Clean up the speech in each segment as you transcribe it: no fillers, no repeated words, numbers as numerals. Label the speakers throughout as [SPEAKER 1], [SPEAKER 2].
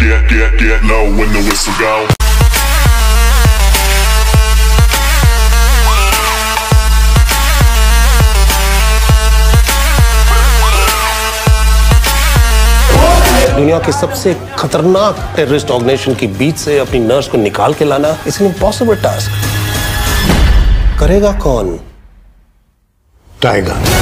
[SPEAKER 1] get low when the whistle go.
[SPEAKER 2] दुनिया के सबसे खतरनाक टेररिस्ट ऑर्गेनाइजेशन की बीच से अपनी नर्स को निकाल के लाना इट्स एन इम्पॉसिबल टास्क। करेगा कौन? टाइगर।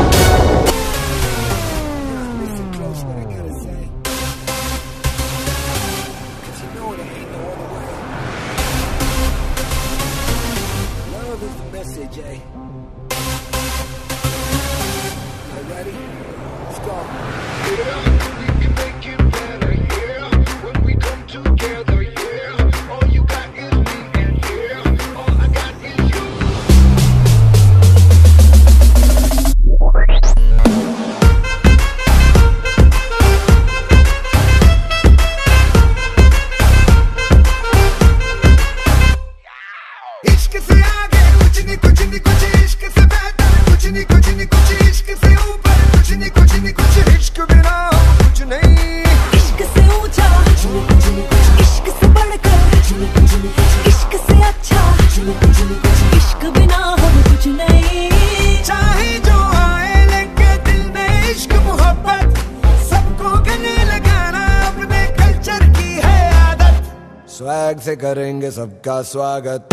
[SPEAKER 3] स्वैग से करेंगे सबका स्वागत।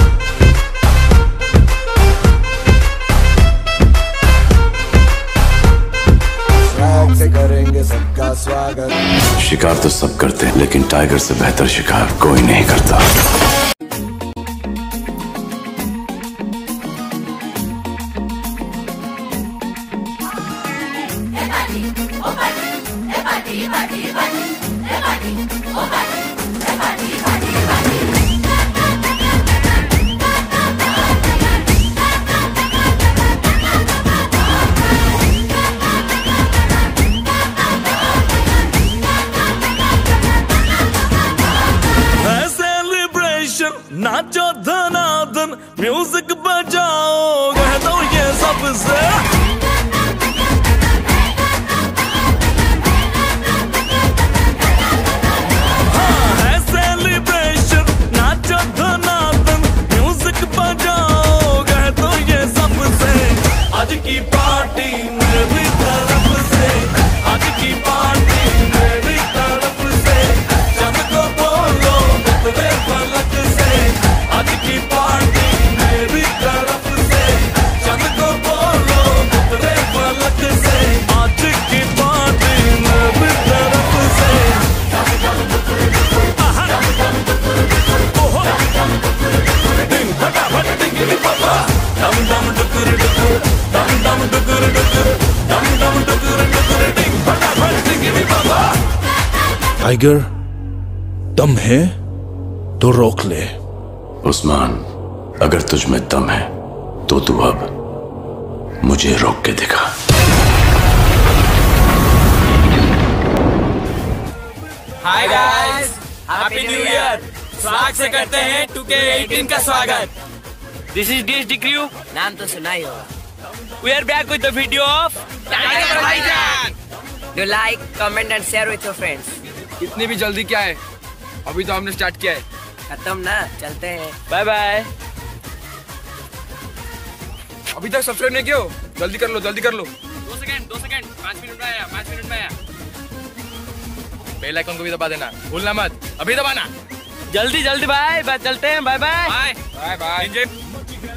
[SPEAKER 3] स्वैग से करेंगे सबका स्वागत।
[SPEAKER 4] शिकार तो सब करते हैं, लेकिन टाइगर से बेहतर शिकार कोई नहीं करता।
[SPEAKER 5] नाचो धनाधन म्यूजिक बजाओ, कह दो ये सबसे। हाँ है सेलिब्रेशन, नाचो धनाधन म्यूजिक बजाओ, कह दो ये सबसे। आज की पार्टी मेरी तरफ से, आज की पार्टी मेरी तरफ से। जब को बोलो तेरे पलक से, आज की पार्टी मेरी तरफ से। जब को बोलो तेरे पलक से, आज की पार्टी मेरी तरफ से। दिन फटाफट टिंगिरी पापा, दम दम डुकुर डुकुर, दम दम डुकुर डुकुर, दम दम डुकुर डुकुर, दिन फटाफट टिंगिरी पापा।
[SPEAKER 6] टाइगर, दम है तो रोक ले।
[SPEAKER 4] उस्मान, अगर तुझ में दम है तो तू अब मुझे रोक के दिखा।
[SPEAKER 5] Hi guys, happy new year. स्वागत से करते हैं 2K18 का स्वागत। दिस इज DSD क्रू,
[SPEAKER 7] नाम तो सुना ही होगा।
[SPEAKER 5] We are back with the video of tiger भाईजान।
[SPEAKER 7] Do like, comment and share with your friends.
[SPEAKER 8] इतनी भी जल्दी क्या है, अभी तो हमने स्टार्ट किया है।
[SPEAKER 7] खत्म ना, चलते हैं।
[SPEAKER 5] Bye bye.
[SPEAKER 8] अभी तक सब्सक्राइब नहीं किया हो, जल्दी कर लो, जल्दी कर लो।
[SPEAKER 5] 2 सेकंड 5 मिनट में आया, 5 मिनट में आया। बेल आइकन को भी दबा देना, भूलना मत, अभी दबाना। जल्दी जल्दी बाय बाय, चलते हैं। Bye bye bye bye.